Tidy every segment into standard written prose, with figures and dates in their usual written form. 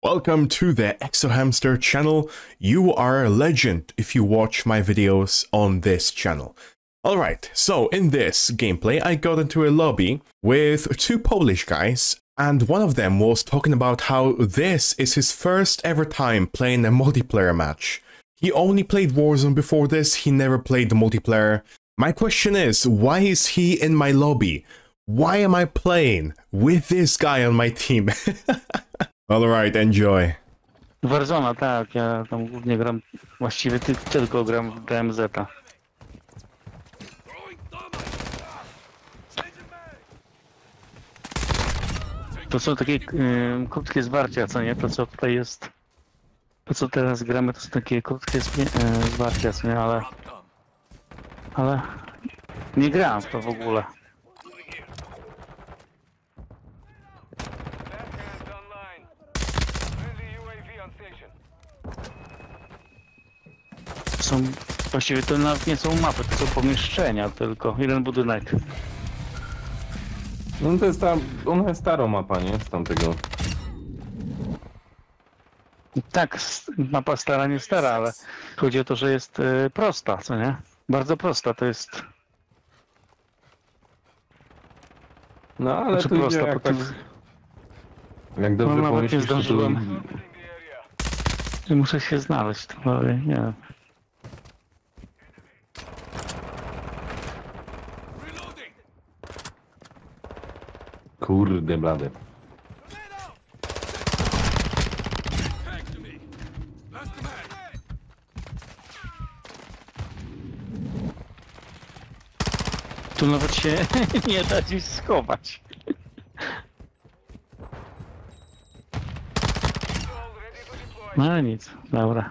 Welcome to the Exohamster channel. You are a legend if you watch my videos on this channel. Alright, so in this gameplay I got into a lobby with two Polish guys, and one of them was talking about how this is his first ever time playing a multiplayer match. He only played Warzone before this, he never played the multiplayer. My question is, why is he in my lobby? Why am I playing with this guy on my team? Alright, enjoy. Warzona, tak, ja tam głównie gram, właściwie tylko gram w DMZ-a. To są takie krótkie zwarcia, co nie? To co tutaj jest, to co teraz gramy, to są takie krótkie zwarcia, co nie? Ale nie grałem w to w ogóle. Są, właściwie to nawet nie są mapy, to są pomieszczenia tylko, jeden budynek. No to jest ona jest stara mapa, nie? Z tamtego. Tak, mapa stara, nie stara, ale chodzi o to, że jest prosta, co nie? Bardzo prosta to jest. No ale Znaczy tu prosta, idzie bo to... jak dobrze No, nawet pomyślisz, nie zdążyłem. Muszę się znaleźć, to nie wiem. Kurde blady. Tu nawet się nie da gdzieś schować. No nic, dobra.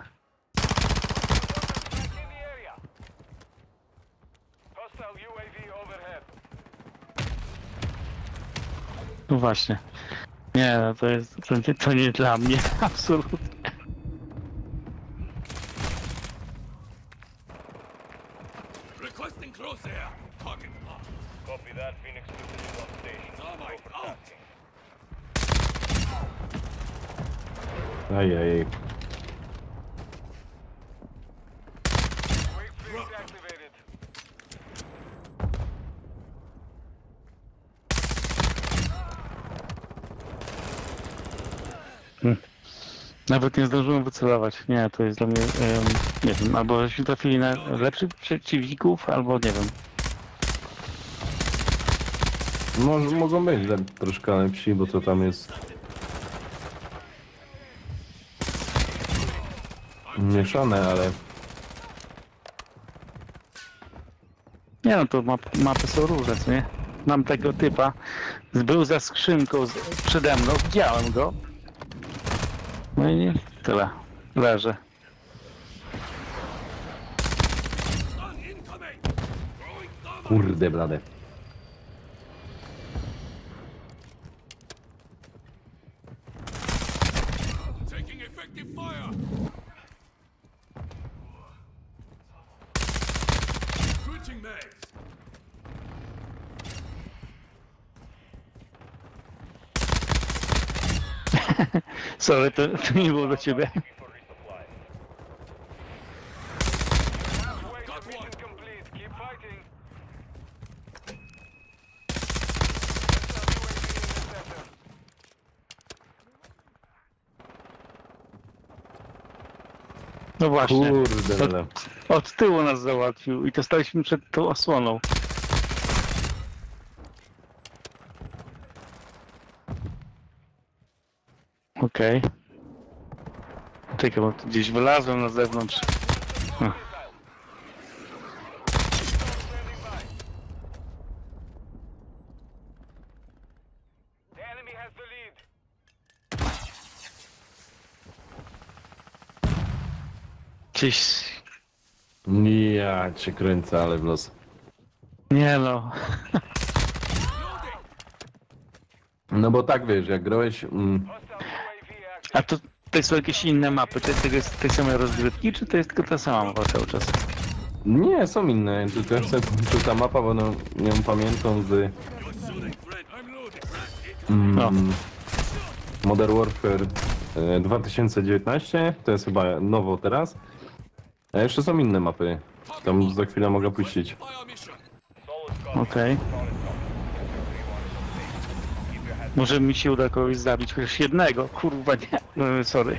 No właśnie. Nie, no to nie dla mnie, absolutnie. Ajaj. Nawet nie zdążyłem wycelować. Nie, to jest dla mnie, nie wiem, albo żeśmy trafili na lepszych przeciwników, albo nie wiem. Mogą być troszkę lepsi, bo to tam jest mieszane, ale Nie no, to mapy są różne, co nie? Mam tego typa, był za skrzynką przede mną, widziałem go. No i nie, tyle, leży. kurde blade. Sorry, to nie było do ciebie. No właśnie, Kurde blade. od tyłu nas załatwił i to staliśmy przed tą osłoną. Okej. Czekaj, bo tu gdzieś wylazłem na zewnątrz. Gdzieś... Ja cię kręcę, ale w los. Nie no. No bo tak wiesz, jak grałeś... A to są jakieś inne mapy? To jest tej samej rozgrywki, czy to jest tylko ta sama mapa cały czas? Nie, są inne, tylko ja chcę, to ta mapa, bo no, ją pamiętam z... No. Modern Warfare 2019, to jest chyba nowo teraz. A jeszcze są inne mapy. Tam za chwilę mogę puścić. Okej. Może mi się uda kogoś zabić, chociaż jednego, kurwa nie. No, sorry.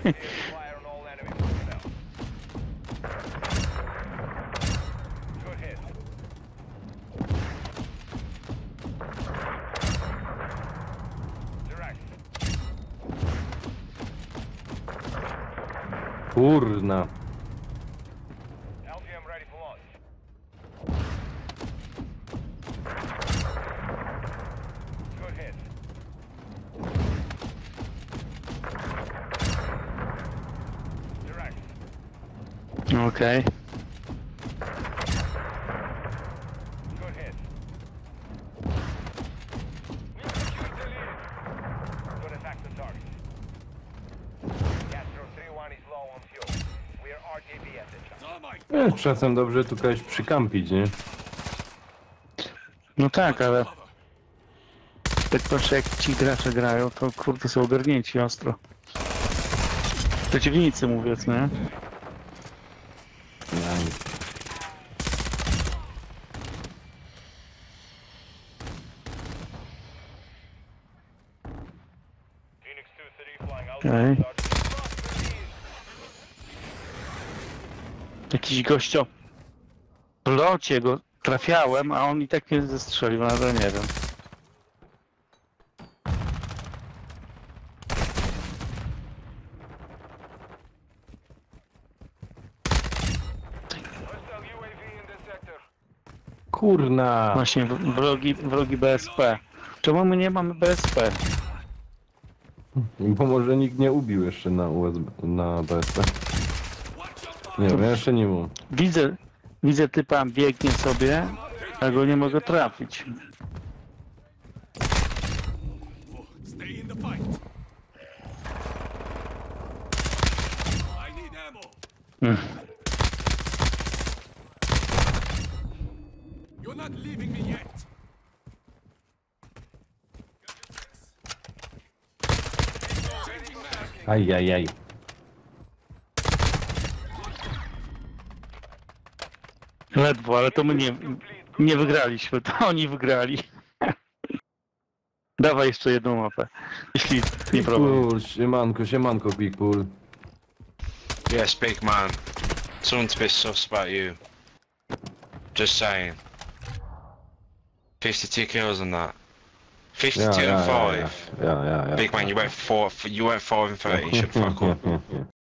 Kurna. Okej. Czasem dobrze tu kogoś przykampić, nie? No tak, ale tak patrzę jak ci gracze grają, to kurde są ogarnięci ostro. Przeciwnicy mówię, nie? Okej. Jakiś gościo w locie go trafiałem, a on i tak mnie zestrzelił, ale nie wiem. Kurna. Właśnie wrogi BSP. Czemu my nie mamy BSP? Bo może nikt nie ubił jeszcze na USB, na BSP. Nie wiem, ja jeszcze nie mam. Widzę typa biegnie sobie, a go nie mogę trafić. Stay in the fight. I need ammo. You're not leaving me yet. Ajajaj. Ledwo, ale to my nie wygraliśmy, to oni wygrali. Dawaj jeszcze jedną mapę, jeśli nie problem. Cool, siemanko, Big Pool. Yes, big man. Someone's a bit sus about you. Just saying. 52 kills on that. 52 and 5. Yeah. Big man, you went 4 and 30. You should fuck up.